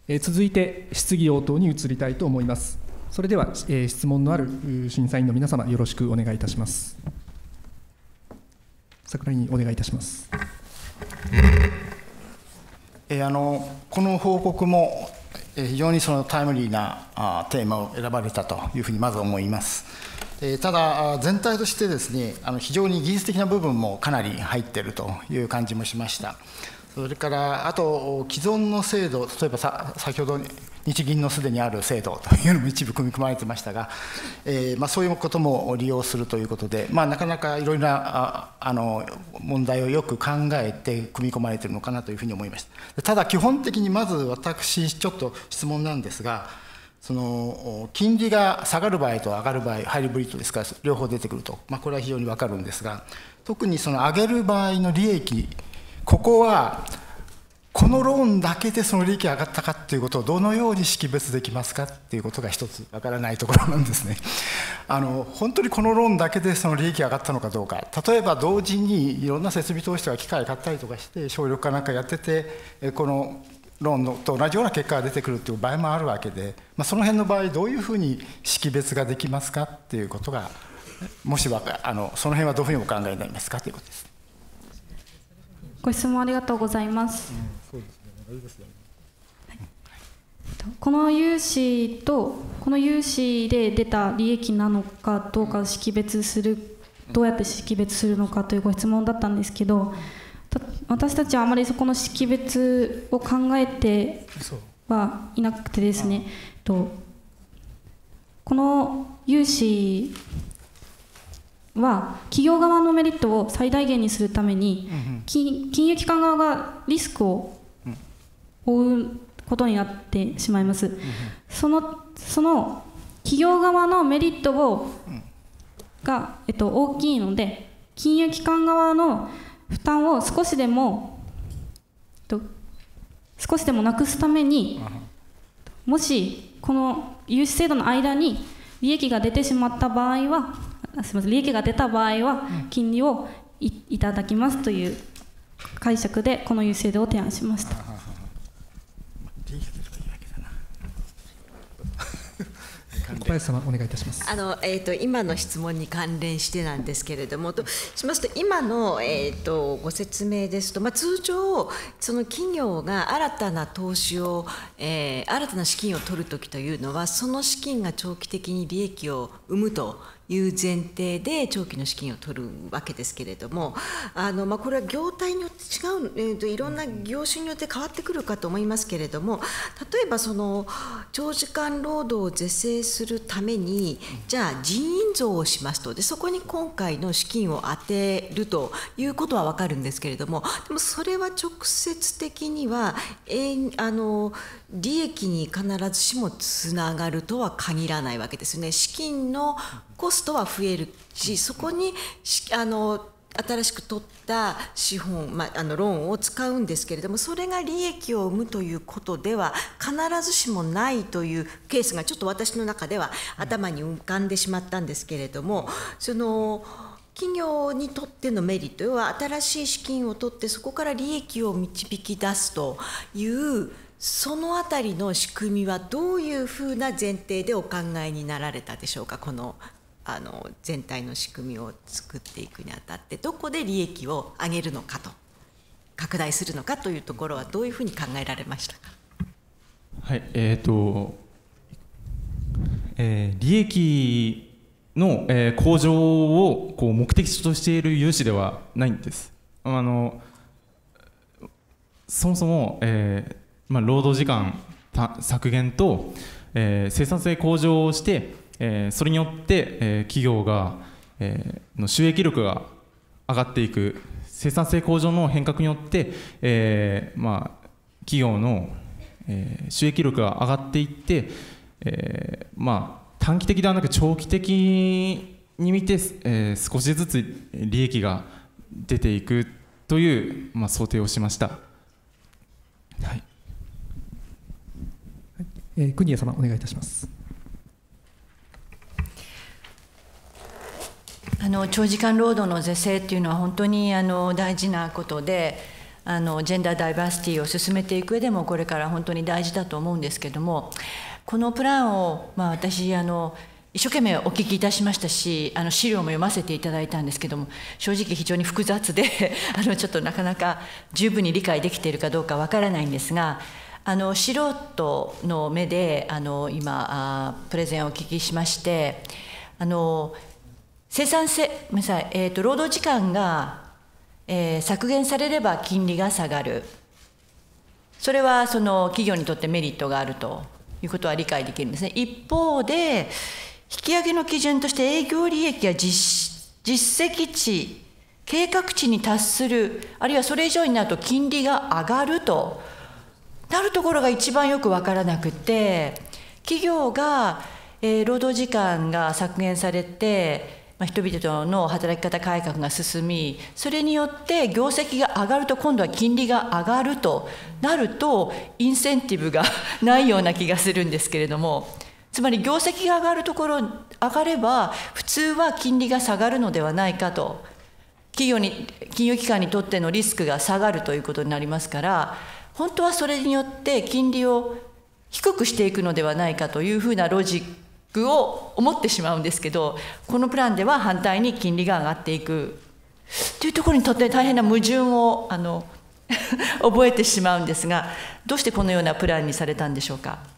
続いて質疑応答に移りたいと思います。それでは、質問のある審査員の皆様、よろしくお願いいたします。櫻井にお願いいたします。 この報告も非常にそのタイムリーなテーマを選ばれたというふうにまず思います。ただ、全体としてですね、非常に技術的な部分もかなり入っているという感じもしました。それから、あと、既存の制度、例えば先ほど日銀のすでにある制度というのも一部組み込まれてましたが、そういうことも利用するということで、なかなかいろいろな問題をよく考えて組み込まれているのかなというふうに思いました。ただ、基本的にまず私、ちょっと質問なんですが、その金利が下がる場合と上がる場合、ハイブリッドですから、両方出てくると、これは非常に分かるんですが、特にその上げる場合の利益、ここはこのローンだけでその利益が上がったかということをどのように識別できますかということが一つ分からないところなんですね。本当にこのローンだけでその利益が上がったのかどうか、例えば同時にいろんな設備投資とか機械買ったりとかして省力化なんかやってて、このローンと同じような結果が出てくるという場合もあるわけで、その辺の場合どういうふうに識別ができますかということが、もしその辺はどういうふうにお考えになりますかということです。 ご質問ありがとうございます。この融資で出た利益なのかどうかを識別する、どうやって識別するのかというご質問だったんですけど、私たちはあまりそこの識別を考えてはいなくてですね、この融資は企業側のメリットを最大限にするために、金融機関側がリスクを負うことになってしまいます。その企業側のメリットが、大きいので、金融機関側の負担を少しでもなくすために、もしこの融資制度の間に利益が出てしまった場合は、利益が出た場合は金利をいただきますという解釈でこの融資制度を提案しました。 小林様、お願いいたします。 今の質問に関連してなんですけれども、としますと、今の、ご説明ですと、通常、その企業が新たな投資を、新たな資金を取るときというのは、その資金が長期的に利益を生むという前提で長期の資金を取るわけですけれども、これは業態によって違う、いろんな業種によって変わってくるかと思いますけれども、例えばその長時間労働を是正するために、じゃあ人員増をしますと、でそこに今回の資金を充てるということは分かるんですけれども、でもそれは直接的には、利益に必ずしもつながるとは限らないわけですね。資金のコストは増えるし、そこに新しく取った資本、ローンを使うんですけれども、それが利益を生むということでは必ずしもないというケースがちょっと私の中では頭に浮かんでしまったんですけれども、その企業にとってのメリットは、新しい資金を取ってそこから利益を導き出すという、そのあたりの仕組みはどういうふうな前提でお考えになられたでしょうか。この全体の仕組みを作っていくにあたって、どこで利益を上げるのかと、拡大するのかというところはどういうふうに考えられましたか。 はい、利益の、向上を目的としている融資ではないんです。そもそも、労働時間削減と、生産性向上をして、それによって、企業が、の収益力が上がっていく、生産性向上の変革によって、企業の、収益力が上がっていって、短期的ではなく長期的に見て、少しずつ利益が出ていくという、想定をしました。はい。 国谷様、お願いいたします。 長時間労働の是正というのは本当に大事なことで、 ジェンダーダイバーシティを進めていく上でもこれから本当に大事だと思うんですけども、このプランを、私一生懸命お聞きいたしましたし、資料も読ませていただいたんですけども、正直非常に複雑でちょっとなかなか十分に理解できているかどうかわからないんですが、素人の目で今プレゼンをお聞きしまして、生産性、ごめんなさい、労働時間が削減されれば金利が下がる、それはその企業にとってメリットがあるということは理解できるんですね。一方で引き上げの基準として営業利益や実績値、計画値に達する、あるいはそれ以上になると金利が上がるとなるところが一番よく分からなくて、企業が労働時間が削減されて人々の働き方改革が進み、それによって業績が上がると今度は金利が上がるとなるとインセンティブがないような気がするんですけれども、つまり業績が上がるところ上がれば普通は金利が下がるのではないかと、金融機関にとってのリスクが下がるということになりますから、本当はそれによって金利を低くしていくのではないかというふうなロジックを思ってしまうんですけど、このプランでは反対に金利が上がっていくというところにとって大変な矛盾を覚えてしまうんですが、どうしてこのようなプランにされたんでしょうか。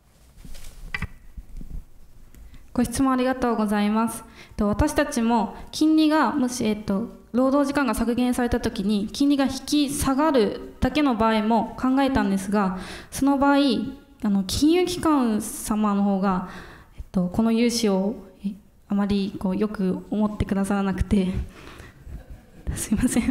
ご質問ありがとうございます。私たちも金利がもし、労働時間が削減されたときに金利が引き下がるだけの場合も考えたんですが、その場合金融機関様の方がこの融資をあまりよく思ってくださらなくてすいません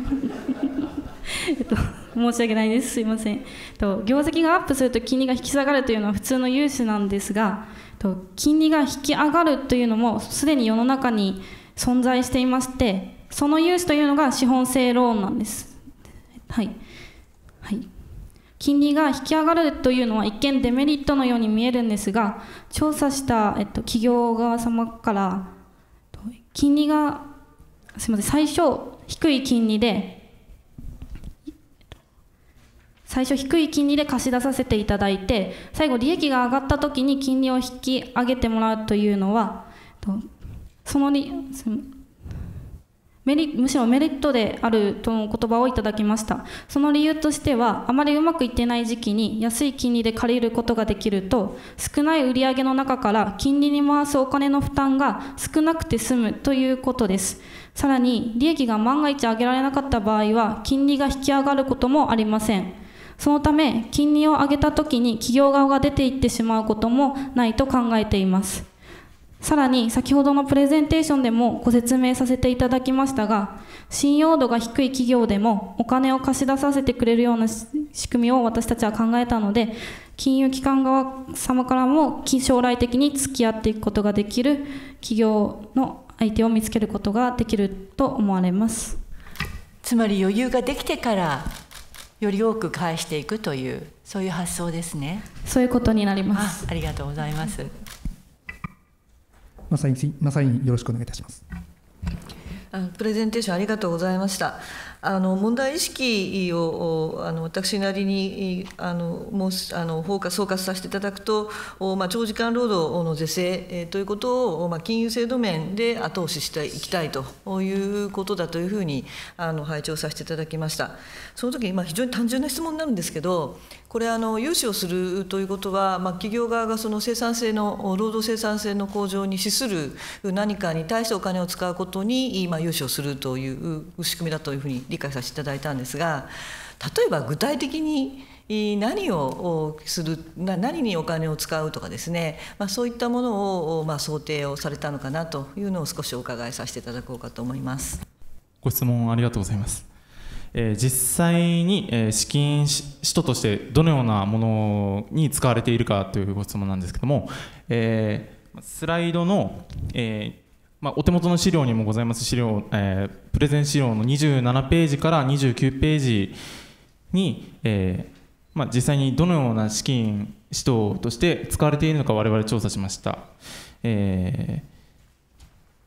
申し訳ないです。すいません。業績がアップすると金利が引き下がるというのは普通の融資なんですが、金利が引き上がるというのもすでに世の中に存在していまして、その融資というのが資本性ローンなんです。はい、はい、金利が引き上がるというのは一見デメリットのように見えるんですが、調査した、企業側様から金利がすみません、最初低い金利で貸し出させていただいて、最後利益が上がった時に金利を引き上げてもらうというのはむしろメリットであるとの言葉をいただきました。その理由としては、あまりうまくいっていない時期に安い金利で借りることができると、少ない売上の中から金利に回すお金の負担が少なくて済むということです。さらに利益が万が一上げられなかった場合は金利が引き上がることもありません。そのため金利を上げた時に企業側が出ていってしまうこともないと考えています。さらに先ほどのプレゼンテーションでもご説明させていただきましたが、信用度が低い企業でもお金を貸し出させてくれるような仕組みを私たちは考えたので、金融機関側様からも将来的に付き合っていくことができる企業の相手を見つけることができると思われます。 つまり余裕ができてからより多く返していくという、そういう発想ですね。 そういうことになります。 ありがとうございます。 まさによろしくお願いいたします。 プレゼンテーションありがとうございました。問題意識を私なりに総括させていただくと、長時間労働の是正ということを金融制度面で後押ししていきたいということだというふうに拝聴させていただきました。その時に非常に単純な質問になるんですけど、これ融資をするということは、企業側がその労働生産性の向上に資する何かに対してお金を使うことに融資をするという仕組みだというふうに理解させていただいたんですが、例えば具体的に何をする、何にお金を使うとかですね、そういったものを想定をされたのかなというのを少しお伺いさせていただこうかと思います。 ご質問ありがとうございます。実際に資金使途としてどのようなものに使われているかというご質問なんですけども、スライドの、お手元の資料にもございますプレゼン資料の27ページから29ページに、実際にどのような資金使途として使われているのか我々調査しました。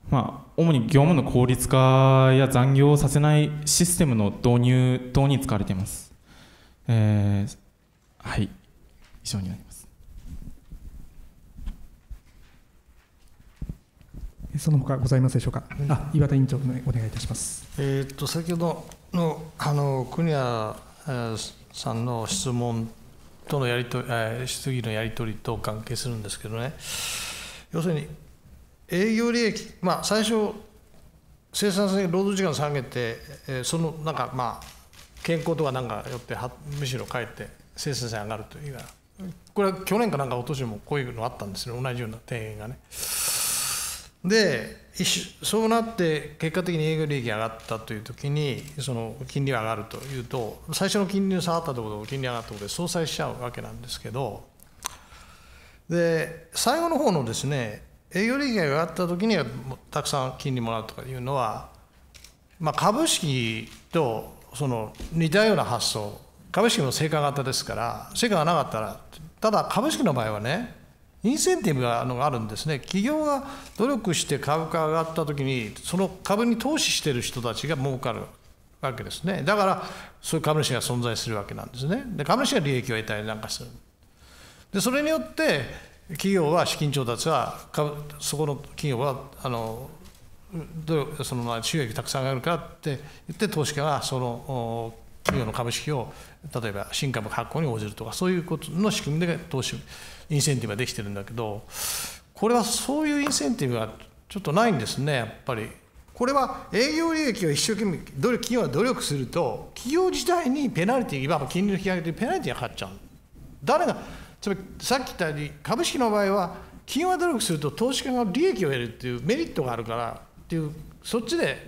主に業務の効率化や残業をさせないシステムの導入等に使われています。はい、以上になります。 その他ございますでしょうか。岩田委員長、お願いいたします。 先ほどの国谷さんの質問との質疑のやり取りと関係するんですけどね、要するに営業利益、最初生産性労働時間下げて、その健康とかよってむしろかえって生産性上がるという、これは去年か一昨年もこういうのあったんですね、同じような提言がね。でそうなって結果的に営業利益が上がったというときに、その金利が上がるというと、最初の金利の下がったところと金利が上がったところで相殺しちゃうわけなんですけど、で最後の方のですね、営業利益が上がったときにはたくさん金利もらうとかいうのは、株式とその似たような発想、株式も成果型ですから、成果がなかったら、ただ株式の場合はね、インセンティブがあるんですね。企業が努力して株価が上がったときに、その株に投資している人たちが儲かるわけですね。だからそういう株主が存在するわけなんですね。で株主が利益を得たりなんかする。でそれによって企業は資金調達は、そこの企業はその収益たくさん上がるからって言って、投資家がその企業の株式を例えば新株発行に応じるとか、そういうことの仕組みで投資インセンティブができてるんだけど、これはそういうインセンティブがちょっとないんですね、やっぱり。これは営業利益を一生懸命企業が努力すると、企業自体にペナルティー、いわば金利の引き上げでペナルティーがかかっちゃう。誰が、つまりさっき言ったように、株式の場合は企業が努力すると投資家が利益を得るっていうメリットがあるからっていう、そっちで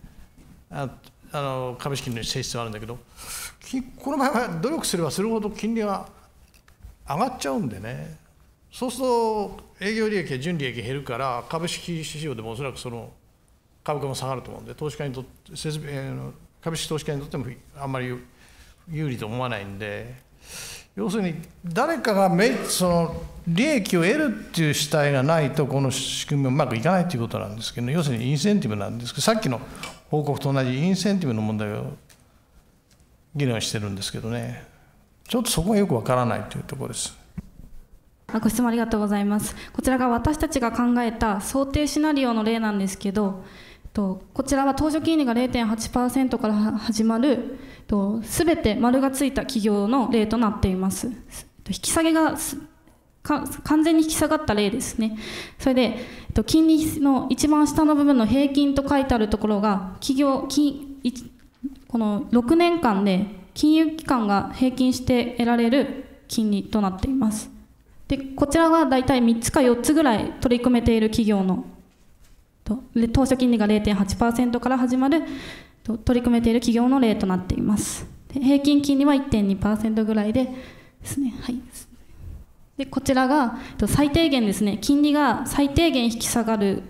株式の性質はあるんだけど、この場合は努力すればするほど金利が上がっちゃうんでね、そうすると営業利益や純利益減るから、株式市場でもおそらくその株価も下がると思うんで、投資家にとって株式投資家にとってもあんまり有利と思わないんで、要するに誰かがその利益を得るっていう主体がないと、この仕組みはうまくいかないということなんですけど、要するにインセンティブなんですけど、さっきの報告と同じインセンティブの問題を議論してるんですけどね、ちょっとそこがよくわからないというところです。 ご質問ありがとうございます。こちらが私たちが考えた想定シナリオの例なんですけど、こちらは当初金利が 0.8% から始まるすべて丸がついた企業の例となっています。引き下げが完全に引き下がった例ですね。それで金利の一番下の部分の平均と書いてあるところが、この6年間で金融機関が平均して得られる金利となっています。でこちらがだいたい3つか4つぐらい取り組めている企業の当初金利が 0.8% から始まる取り組めている企業の例となっています。で平均金利は 1.2% ぐらいでですね、はい、でこちらが最低限ですね、金利が最低限引き下がる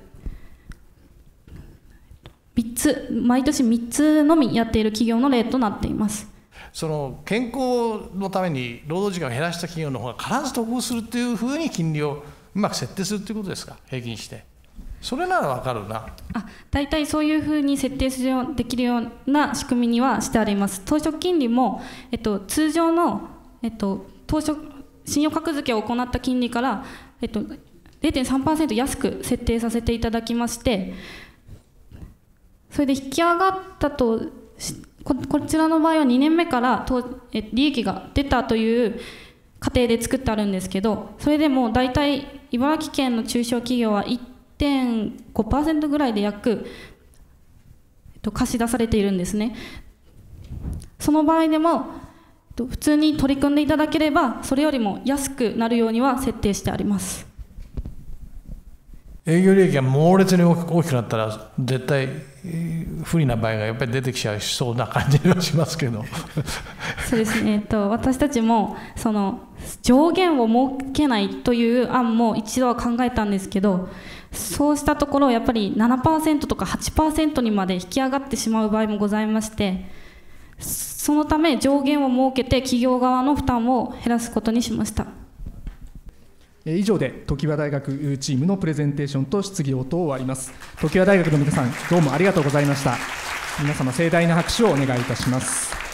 毎年3つのみやっている企業の例となっています。 その健康のために労働時間を減らした企業の方が必ず得をするというふうに金利をうまく設定するということですか、平均して。それなら分かるな。 大体そういうふうに設定できるような仕組みにはしてあります。当初金利も、通常の、当初信用格付けを行った金利から、0.3% 安く設定させていただきまして、それで引き上がったとこちらの場合は2年目から利益が出たという過程で作ってあるんですけど、それでも大体茨城県の中小企業は 1.5% ぐらいで約貸し出されているんですね。その場合でも普通に取り組んでいただければそれよりも安くなるようには設定してあります。 営業利益が猛烈に大きくなったら絶対不利な場合がやっぱり出てきちゃいそうな感じがしますけどそうですね、私たちもその上限を設けないという案も一度は考えたんですけど、そうしたところやっぱり 7% とか 8% にまで引き上がってしまう場合もございまして、そのため上限を設けて企業側の負担を減らすことにしました。 以上で常盤大学チームのプレゼンテーションと質疑応答を終わります。常盤大学の皆さん、どうもありがとうございました。皆様盛大な拍手をお願いいたします。